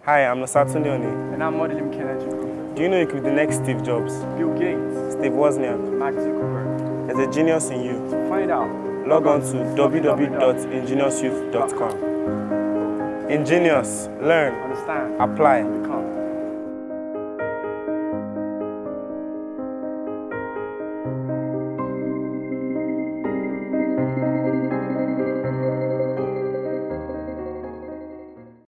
Hi, I'm Nosatunde Oni. And I'm modeling Kennedy. Do you know you could be the next Steve Jobs? Bill Gates. Steve Wozniak. Mark Zuckerberg. There's a genius in you. To find out, log on to www.ingeniousyouth.com. Ingenious, learn, understand, apply. become.